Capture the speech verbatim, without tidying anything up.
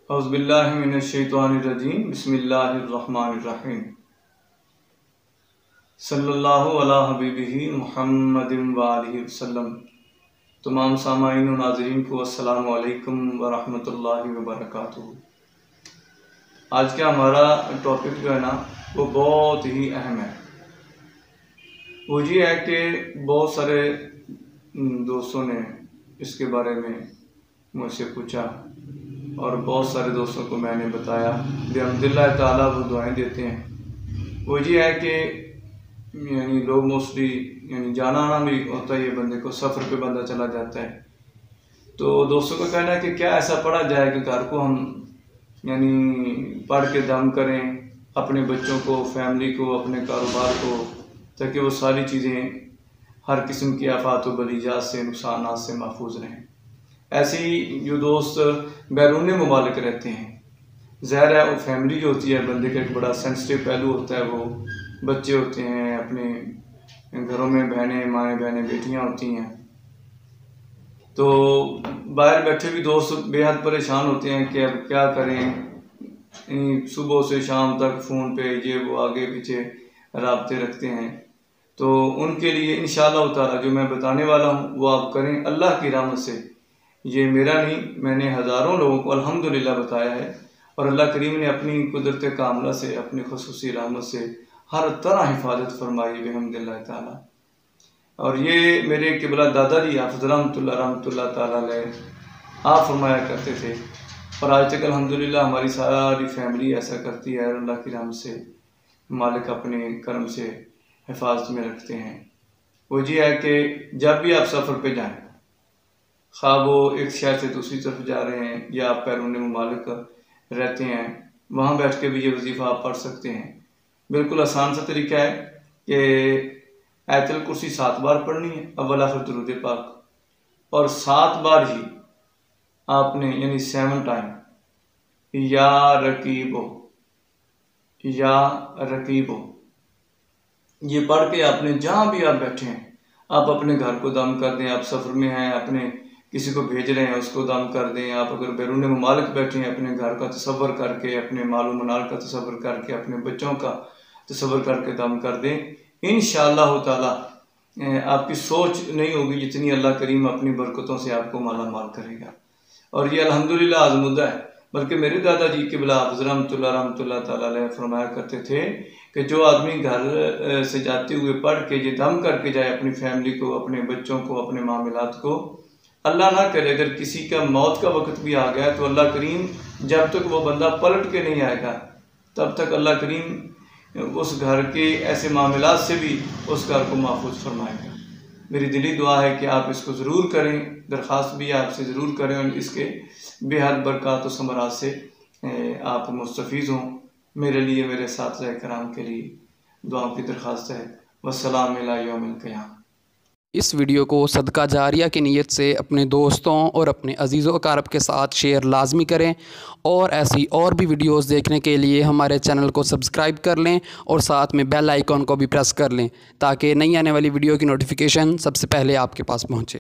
اعوذ باللہ من الشیطان الرجیم بسم اللہ الرحمن الرحیم صلی اللہ علی حبیبہ محمد وآلہ وسلم۔ تمام سامعین و ناظرین کو السلام علیکم ورحمۃ اللہ وبرکاتہ۔ آج کا ہمارا ٹاپک جو ہے نا وہ بہت ہی اہم ہے۔ وہ یہ ہے کہ بہت سارے دوستوں نے اس کے بارے میں مجھ سے پوچھا اور بہت سارے دوستوں کو میں نے بتایا، بحمداللہ تعالیٰ وہ دعائیں دیتے ہیں۔ وہ یہ ہے کہ یعنی لوگ موسٹلی یعنی جانا آنا بھی ہوتا ہے، یہ بندے کو سفر پہ بندہ چلا جاتا ہے، تو دوستوں کا کہنا ہے کہ کیا ایسا پڑھا جائے کہ گھر کو ہم یعنی پڑھ کے دم کریں، اپنے بچوں کو، فیملی کو، اپنے کاروبار کو، تاکہ وہ ساری چیزیں ہر قسم کی آفات و بلیجات سے، نقصانات سے محفوظ رہیں۔ ایسے ہی جو دوست بیرون ممالک رہتے ہیں، ظاہر ہے وہ فیملی جو ہوتی ہے بندے کا ایک بڑا سینسٹیو پہلو ہوتا ہے، وہ بچے ہوتے ہیں، اپنے گھروں میں بہنیں مائیں بہنیں بیٹیاں ہوتی ہیں، تو باہر بیٹھے بھی دوست بے حد پریشان ہوتے ہیں کہ اب کیا کریں، صبح سے شام تک فون پہ یہ وہ آگے پیچھے رابطے رکھتے ہیں۔ تو ان کے لیے انشاءاللہ تعالیٰ جو میں بتانے والا ہوں وہ آپ کریں اللہ کی رحمت سے۔ یہ میرا نہیں، میں نے ہزاروں لوگوں کو الحمدللہ بتایا ہے، اور اللہ کریم نے اپنی قدرت کاملہ سے، اپنی خصوصی رحمت سے ہر طرح حفاظت فرمائی بحمداللہ تعالیٰ۔ اور یہ میرے قبلہ دادا جی حافظ رحمۃ اللہ رحمۃ اللہ تعالیٰ علیہ آپ فرمایا کرتے تھے، اور آج تک الحمدللہ ہماری ساری فیملی ایسا کرتی ہے، اور اللہ کی رحمت سے مالک اپنے کرم سے حفاظت میں رکھتے ہیں۔ وہ یہ ہے کہ جب بھی آپ سفر پہ جائیں، خواہ وہ ایک شہر سے دوسری طرف جا رہے ہیں یا آپ بیرون ممالک رہتے ہیں، وہاں بیٹھ کے بھی یہ وظیفہ آپ پڑھ سکتے ہیں۔ بالکل آسان سا طریقہ ہے کہ آیت الکرسی سات بار پڑھنی ہے، اول آخر درود پاک، اور سات بار ہی آپ نے یعنی سیون ٹائم یا رقیبو یا رقیبو یہ پڑھ کے آپ نے جہاں بھی آپ بیٹھے ہیں آپ اپنے گھر کو دم کر دیں۔ آپ سفر میں ہیں، اپنے کسی کو بھیج رہے ہیں اس کو دم کر دیں۔ آپ اگر بیرون ممالک بیٹھے ہیں اپنے گھر کا تصور کر کے، اپنے مال و منال کا تصور کر کے، اپنے بچوں کا تصور کر کے دم کر دیں۔ انشاءاللہ تعالیٰ آپ کی سوچ نہیں ہوگی جتنی اللہ کریم اپنی برکتوں سے آپ کو مالا مال کرے گا، اور یہ الحمدللہ آزمودہ ہے۔ بلکہ میرے دادا جی قبلہ حافظ رحمۃ اللہ رحمۃ اللہ تعالیٰ علیہ فرمایا کرتے تھے کہ جو آدمی گھر سے جاتے ہوئے پڑھ کے یہ دم کر کے جائے اپنی فیملی کو، اپنے بچوں کو، اپنے معاملات کو، اللہ نہ کرے اگر کسی کا موت کا وقت بھی آ گیا تو اللہ کریم جب تک وہ بندہ پلٹ کے نہیں آئے گا تب تک اللہ کریم اس گھر کے ایسے معاملات سے بھی اس گھر کو محفوظ فرمائے گا۔ میری دلی دعا ہے کہ آپ اس کو ضرور کریں، درخواست بھی آپ سے ضرور کریں، اور اس کے بے حد برکات و ثمرات سے آپ مستفیض ہوں۔ میرے لیے، میرے اساتذہ کرام کے لیے دعاؤں کی درخواست ہے۔ والسلام الی یوم القیامہ۔ اس ویڈیو کو صدقہ جاریہ کی نیت سے اپنے دوستوں اور اپنے عزیز و اقارب کے ساتھ شیئر لازمی کریں، اور ایسی اور بھی ویڈیوز دیکھنے کے لیے ہمارے چینل کو سبسکرائب کر لیں اور ساتھ میں بیل آئیکن کو بھی پریس کر لیں تاکہ نئی آنے والی ویڈیو کی نوٹیفیکیشن سب سے پہلے آپ کے پاس پہنچے۔